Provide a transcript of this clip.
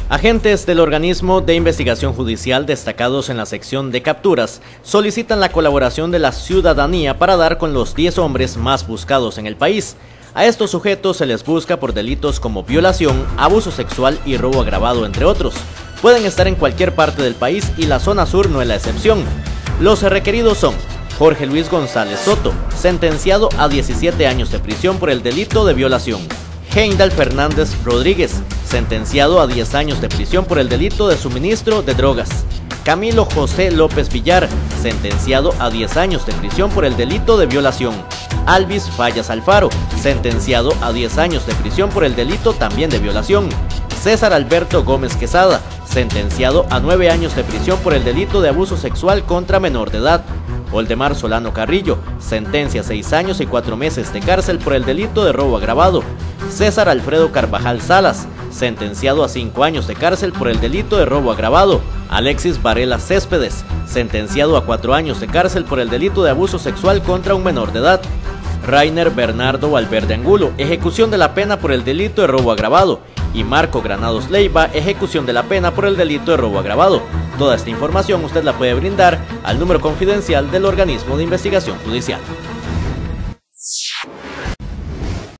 Agentes del organismo de investigación judicial destacados en la sección de capturas solicitan la colaboración de la ciudadanía para dar con los 10 hombres más buscados en el país. A estos sujetos se les busca por delitos como violación, abuso sexual y robo agravado, entre otros. Pueden estar en cualquier parte del país y la zona sur no es la excepción. Los requeridos son Jorge Luis González Soto, sentenciado a 17 años de prisión por el delito de violación. Heindal Fernández Rodríguez, sentenciado a 10 años de prisión por el delito de suministro de drogas. Camilo José López Villar, sentenciado a 10 años de prisión por el delito de violación. Alvis Fallas Alfaro, sentenciado a 10 años de prisión por el delito también de violación. César Alberto Gómez Quesada, sentenciado a 9 años de prisión por el delito de abuso sexual contra menor de edad. Oldemar Solano Carrillo, sentencia 6 años y 4 meses de cárcel por el delito de robo agravado. César Alfredo Carvajal Salas, sentenciado a 5 años de cárcel por el delito de robo agravado. Alexis Varela Céspedes, sentenciado a 4 años de cárcel por el delito de abuso sexual contra un menor de edad. Rainer Bernardo Valverde Angulo, ejecución de la pena por el delito de robo agravado. Y Marco Granados Leiva, ejecución de la pena por el delito de robo agravado. Toda esta información usted la puede brindar al número confidencial del organismo de investigación judicial.